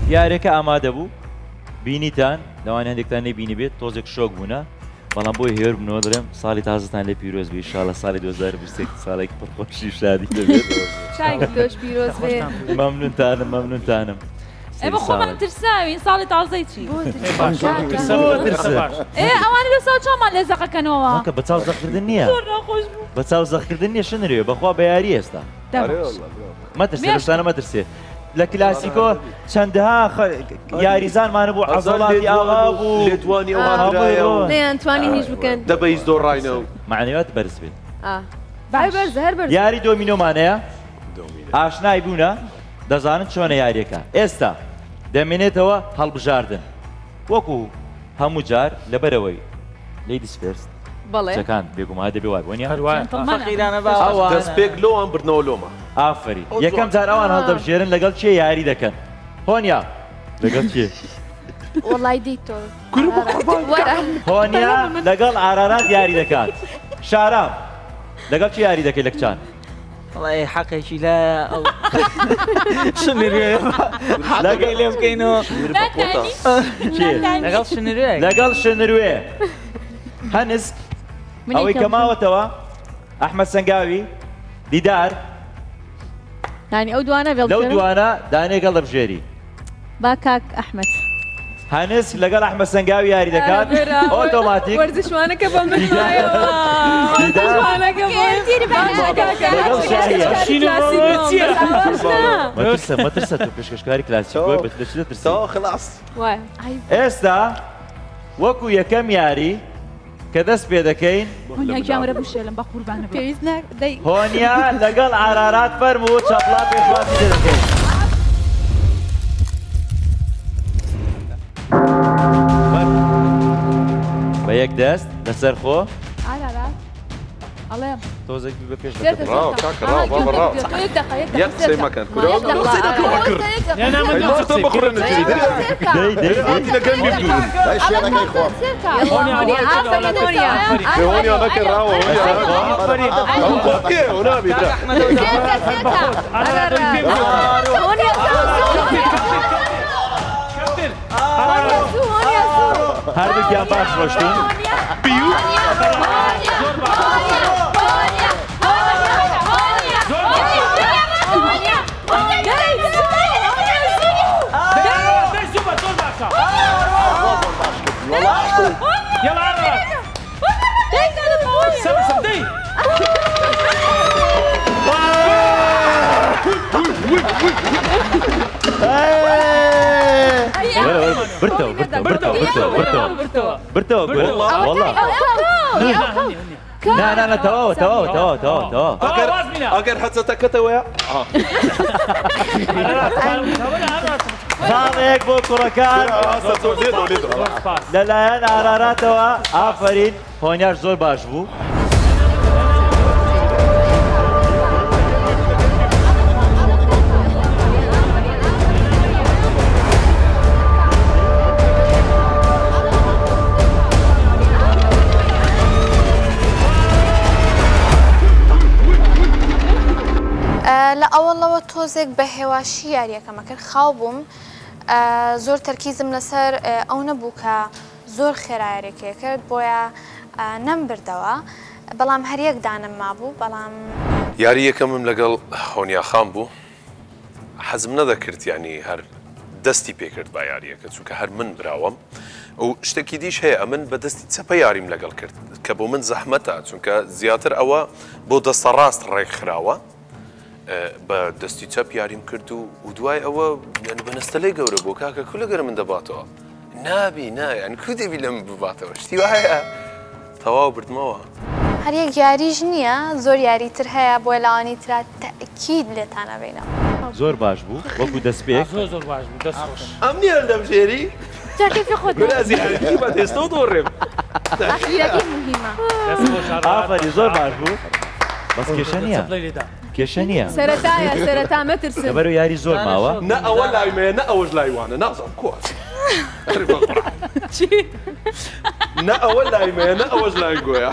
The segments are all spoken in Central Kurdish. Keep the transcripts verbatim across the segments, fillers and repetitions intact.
یاریەکە ئامادە بوو بینیتان لەوانە هەندێکتان نەبینی بێت تۆزێک شۆک بوونە بەڵام بۆی هێور بنەوە دەڵێم ساڵی تازتان لێ پیرۆز بێ ئینشاڵڵا ساڵی دوو هەزار و بیست و یەک ساڵێکی پڕخۆشی و شادی دەبێت چاکی تۆش پیرۆز بێ مەمنونتانم مەمنونتانم ئێمە خۆمان ترساوین ساڵی تازەی چی ئەوانە لە ساڵ چۆمان لێزەقەکەنەوە کە بە چاو زەقکردن نییە بە چاو زەقکردن نییە شنرێ بەخوا بە یاری ئێستا مەترسێ لەشتانە مەترسێ لە کلاسیکۆ چەندەها یاریزانمانە بوو عەزەڵاتی ئاغا بوو لێتوانی ئەوانرایەوە نەیانتوانی هیچ بکەن دەبەیز دۆڕاینەوە معنەوەت بەرز بێت بەرز هەر بەرز یاری دۆمینۆمانەیە ئاشنای بوونە دەزانن چۆنە یاریەکە ئێستا دەمێنێتەوە هەڵبژاردن وەکو هەموو جار لەبەرەوەی لیدیز فێرست چەکان بێگومان دەبێ وای بۆنیە دەستپێک لۆوان بردنەوە لۆمە ئافری یەکەم جار ئەوان هەڵدەبژێرن لەگەڵ چێ یاری دەکەن هۆنیا لەگەڵ چێ وڵای دیتۆ هۆنیا لەگەڵ ئارارات یاری دەکات شارام لەگەڵ چی یاری دەکەی لە کچان والله حقێکی لە ئەو شنوێ حەقەکەی لێ بکەینەوە لەگەڵ شنوێ لەگەڵ شنوێ هەنسک ئەوەی کەماوەتەوە ئەحمەد سەنگاوی دیدار یعنی ئەو دوانە لەو دوانە دانێک هەڵدەبژێری با کاک ئەحمەد هەنسک لەگەڵ ئەحمەد سەنگاوی یاری دەکات ئۆتۆماتیک وەرزشوانەکە بەم دەشمایەوە وەرزشوانەکە مەترسە مەترسە تۆ پێشکەشکاری کلاسیک بۆی بە لەچ دەترسی خلاص ئێستا وەکو یەکەم یاری کە دەست پێ دەکەین هۆنیا لەگەڵ ئارارات فەرموو چەپڵا پێشواسی لێ دەکەین بە یەک دەست لەسەر خۆ تۆزێک بە پێش ڕاو کاکە ڕاو بابە ڕاو یەک قسەی مەکەن ماچتە بخورن نەجێری دەی دەی لەگەن بیبدون شوێنەکەی خۆ هۆنیا نەکەن ڕاوە ئەو بۆکێ ئەو نابێت هەردووکیان باش ڕۆشتین بیو يلا عرّا سبع سبدي برتو برتو برتو برتو برتو برتو والله لا لا لا تواو تواو تواو تواو تواو ئەگەر حەجەتەکەتەوەیە خاڵێک بۆ کوڕەکان لەلایەن ئاراراتەوە ئافرین هۆنیاش زۆر باش بوو لە ئەوەڵەوە تۆزێک بە هێواشی یاریەکەمە کرد خاو بووم زۆر تەرکیزم لەسەر ئەو نەبوو کە زۆر خێرا یاریەکەی کرد بۆیە نەمبردەوە بەڵام هەریەک دانم مابوو بەڵام یاری یەکەمم لەگەڵ هۆنیا خام بوو حەزم نەدەکرد یعنی هەر دەستی پێکرد با یاریەکە چونکە هەر من براوەم ئەو شتێکی دیش هەیە ئەمن بە دەستی چەپە یاریم لەگەڵ کرد کە بۆ من زەحمەتە چونکە زیاتر ئەوە بۆ دەستە ڕاست ڕێکخراوە بە دەستی چەپ یاریم کرد و و دوای ئەوە بەنەستەلەی گەورە بۆ کاکە کو لەگەرە من دەباتەوە نابی نایەن کو دەبی لەم بباتەوە شتی وایە تەواو بردمەوە هەریەک یاریش نییە زۆر یاریتر هەیە بۆ لەوانی ترا تەکید لێتانە بینەوە زۆر باش بوو وەکو دەستپێک زۆر باش بوو دەست خۆش ئەم نییە دەبژێری جاکێکی خۆت گولازیەکی بە تێستە و دۆڕێم ئەخیرەکی مهمە ئافری زۆر باش بوو بەس کێشە نییە کێشە نییە سەرەتایە سەرەتا مەترسن لەبەر و یاری زۆر ماوە نە ئەوە لایمەیە نە ئەوەش لایوانە نازانم کۆت نە ئەوە لایمەیە نە ئەوەش لای گۆیە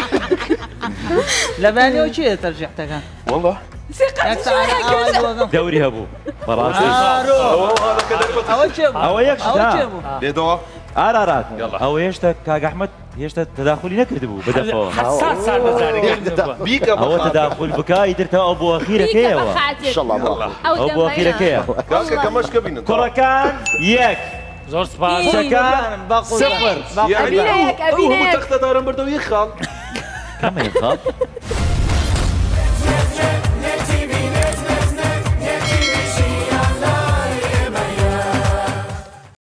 لەبانەوە چیە تەرجیحتەکان والله دەوری هەبوو بەڕاستی ئەوە چێ بوو؟ ئەوە یەک ئەوە شتا چێ بوو؟ لێدەوە ئارارات ئەوە هێشتا کاک ئەحمەد هێشتا تەداخلی نەکردبوو بەدەفەوە حساس سال بزانێ بیکە ئەوە تەداخل بکە ئیترتەوە ئەو بۆ ئەخیرەکەیەوە ئەو بۆ ئەخیرەکەیە کاکە کەمەشکە بینن کوڕەکان یەک زۆر سپاس شەکان ئەبینەیەک ئەبینەیەک تەختە دارم بردەوە یەک خاڵ کەمە خاڵ